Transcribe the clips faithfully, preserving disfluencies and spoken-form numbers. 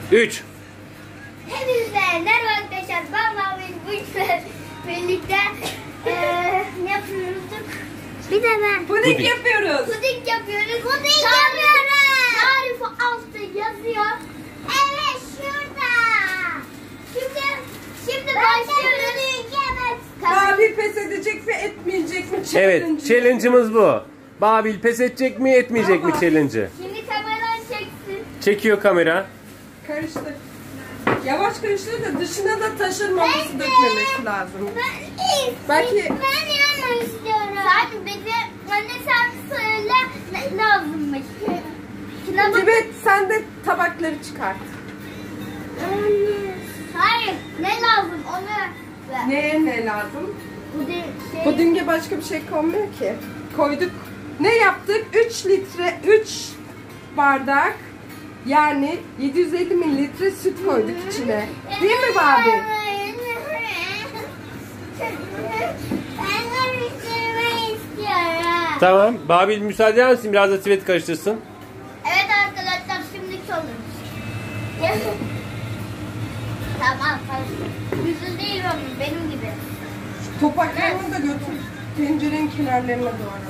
üç. Hepinize merhaba arkadaşlar. Ben Mahmut. Bu birlikte eee ne yapıyorduk? Bir de ben. Puding, Puding. yapıyoruz. Puding yapıyoruz. Puding yapıyoruz. Tarifi altta yazıyor. Evet şurada. Şimdi şimdi başlıyoruz. Babil pes edecek mi etmeyecek mi? Evet, challenge'ımız bu. Babil pes edecek mi etmeyecek Tamam. mi challenge'ı? Şimdi kameradan çeksin. Çekiyor kamera. Karıştır. Yavaş karıştır da dışına da taşırmaması dökmemesi lazım. Ben, Belki- ben yanmak istiyorum. Zaten bize anne sen söyle ne lazımmış. Şuna bak. Tibet sen de tabakları çıkart. Hayır ne lazım onu ver. Neye ne lazım? Puding şey. Pudinge başka bir şey konmuyor ki. Koyduk. Ne yaptık? üç litre, üç bardak yani yedi yüz elli mililitre süt koyduk içine. Değil mi Babil? Ben karıştırmayı istiyorum. Tamam. Babil müsaade eder misin? Biraz da Tibet karıştırsın. Evet arkadaşlar şimdi olurmuş. Tamam karıştır. Yüzü değil onun benim gibi. Topaklarını da götür. Tencerenin kenarlarına doğru.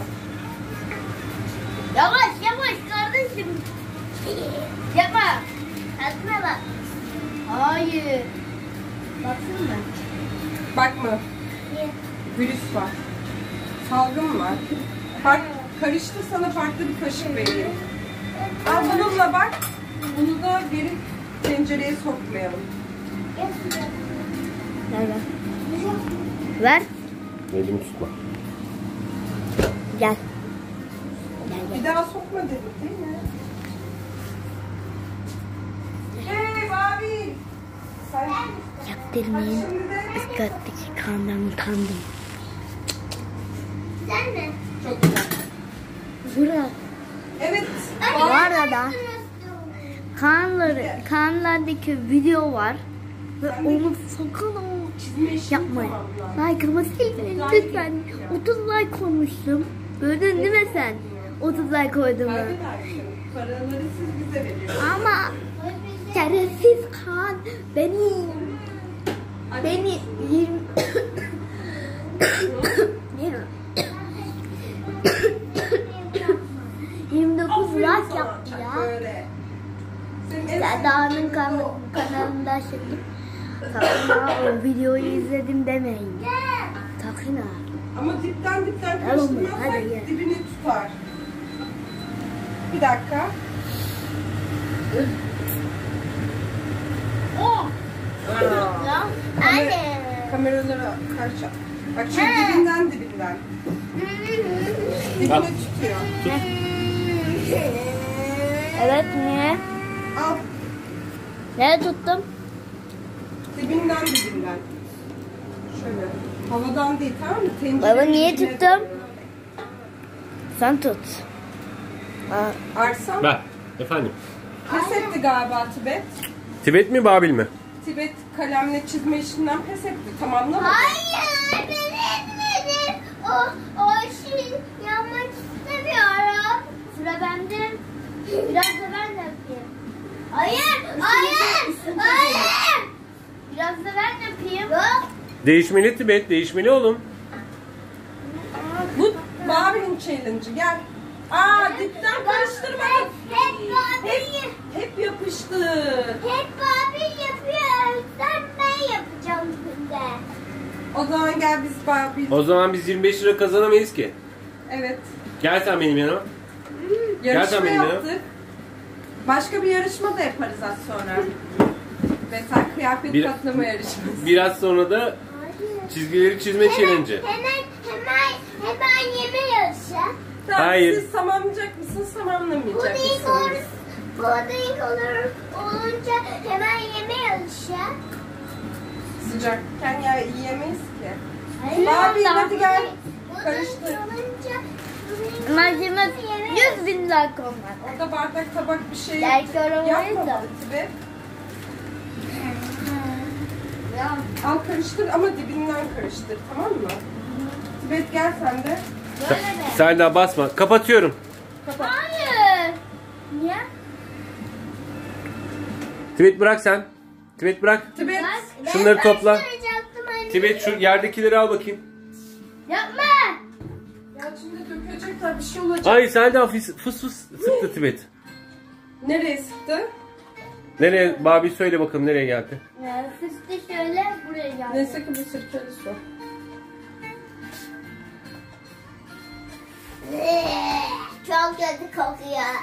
Yavaş yavaş kardeşim. Yapma. Atma bak. Hayır. Baksana. Bakma. Niye? Virüs var. Salgın var. Fark, karıştı sana farklı bir kaşık vereyim. Al bununla bak. Bunu da geri tencereye sokmayalım. Nerede? Ver. Elimi tutma. Gel. Bir daha sokma dedim değil mi? Hey Babil. Sen Yaptırmayın. şimdi de Üst kattaki kandan utandım. Sen mi? çok güzel. Bura. Evet. Bu arada kanları, kanlardaki video var. Ve onu sakın o Çizme işini yapmayın. tamamla. Like ama silmeyin lütfen. otuz like koymuştum. Gördün değil mi sen? otuz like koydum ben. Kaybedersin. Paraları siz bize veriyorsunuz. Ama şerefsiz kan beni beni yirmi yirmi dokuz like yaptı ya. Böyle. Senin en Seda'nın kan kanalında çektim. Sakın ha o videoyu izledim demeyin. Sakın ha. Ama dipten dipten Tamam mı? karıştırmazsak Hadi gel. dibini tutar. Bir dakika. Aa, Anne. kameralara karşı. Bak şu He. dibinden dibinden. Al. Dibini tutuyor. Evet niye? Al. Nereye tuttum? Dibinden dibinden. Şöyle. Havadan değil tamam mı? Tencere Baba niye dibine- tuttum? Sen tut. Aa, Arslan Ver. Efendim. pes etti galiba Tibet. Tibet mi Babil mi? Tibet kalemle çizme işinden pes etti. Tamamlamadı. hayır ben etmedim. O, o şey yapmak istemiyorum. Sıra bende. Biraz da ben de yapayım. Hayır, hayır, hayır. Biraz da ben yapayım. Yok. Değişmeli Tibet. Değişmeli oğlum. Bu Babil'in challenge'ı gel. Aa dipten karıştırmadın. Hep Babil, Hep yapıştı. hep Babil yapıyor. Sen ben yapacağım şimdi. O zaman gel biz Babil. O zaman biz yirmi beş lira kazanamayız ki. Evet. Gel sen benim yanıma. Yarışma Gel sen benimle. yaptık. Başka bir yarışma da yaparız az sonra. Mesela kıyafet Bir- katlama yarışması. Biraz sonra da çizgileri çizme challenge'ı. Hemen, hemen, hemen yeme yarışı. Tamam, Hayır. siz tamamlayacak mısınız, tamamlamayacak Puding olur, mısınız? puding olur, olunca hemen yeme yarışı. Sıcakken ya yiyemeyiz ki. Hayır, Babil, daha hadi gel. puding Karıştır. olunca malzeme yüz bin like olmak. Orada bardak tabak bir şey Belki olamayız yapmadı da. Tibet. Ya. Al karıştır ama dibinden karıştır, tamam mı? Tibet gel sen de. Böyle mi? Sen daha basma. Kapatıyorum. Kapat. Hayır. Niye? Tibet bırak sen. Tibet bırak. Tibet. Ben Şunları topla. karıştıracaktım anne. Tibet şu yerdekileri al bakayım. Yapma. Ya şimdi dökecekler, bir şey olacak. Ay Selda fıs fıs fıs sıktı Tibet. Nereye sıktı? Nereye? Babi söyle bakalım nereye geldi? Ya, fıstık şöyle buraya geldi. Neyse ki bir sirkeli su. Çok kötü kokuyor.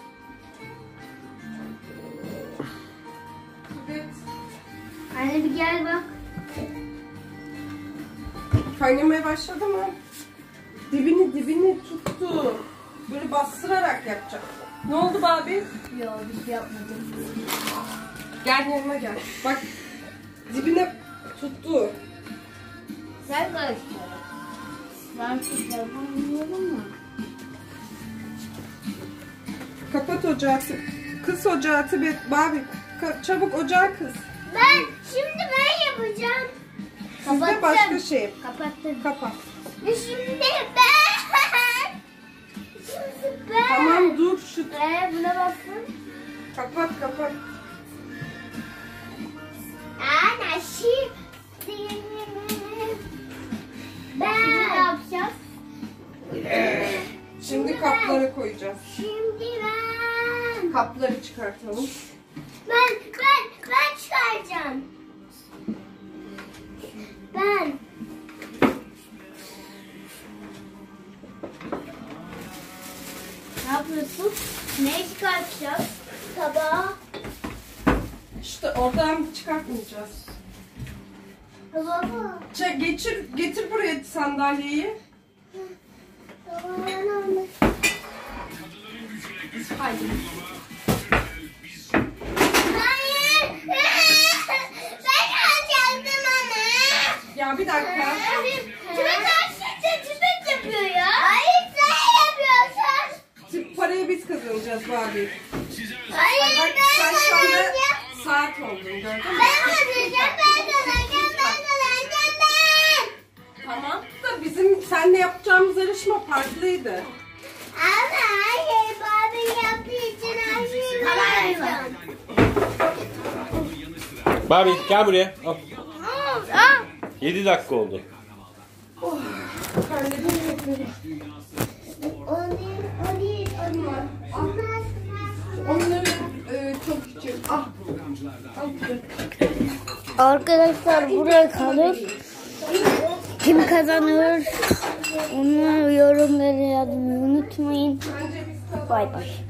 Tibet. Anne bir gel bak. Kaynamaya başladı mı? Dibini dibini tuttu. Böyle bastırarak yapacak. Ne oldu Babi? Yok bir şey yapmadım. Gel yanıma gel. Bak dibine tuttu. Sen karıştır. Ben şu telefonu biliyorum mu? Kapat ocağı. Kıs ocağı Tibet. Babi ka- çabuk ocağı kıs. Ben şimdi ben yapacağım. Sizde başka şey. Kapattım. Kapat. Ve şimdi ben. Şimdi ben. Tamam dur şu. Ee, buna baksın. Kapat kapat. Ana şimdi. Ben. Şimdi ne yapacağız? Şimdi kapları koyacağız. Şimdi ben. Kapları çıkartalım. Ben, ben, ben çıkaracağım. Ben. Ne yapıyorsun? Ne çıkartacağız? Tabağı. İşte oradan çıkartmayacağız. Tabağı. Çek, geçir, getir buraya sandalyeyi. Tabağı almış. Haydi. Hayır. Ben alacaktım ama. Ya bir dakika. Tübet aşçıca tübet yapıyor ya. Hayır sen yapıyorsun. Tip parayı biz kazanacağız Babi. Hayır Bak ben sen şu anda kazanacağım. saat oldun gördün mü? Ben kazanacağım, ben kazanacağım, ben kazanacağım ben. Tamam da bizim seninle yapacağımız yarışma farklıydı. Ama hayır, babam yaptığı için her şeyi kazanacağım. Babi gel buraya. Al. Aa, yedi dakika oldu. Oh, terledim yapıyorum. o değil, o değil, o değil. Onlar Onları e, çok küçük. Ah. Al kızım. Arkadaşlar buraya kalır. Kim kazanır? Onu yorumlara yazmayı unutmayın. Bence biz kazandık. Bay bay.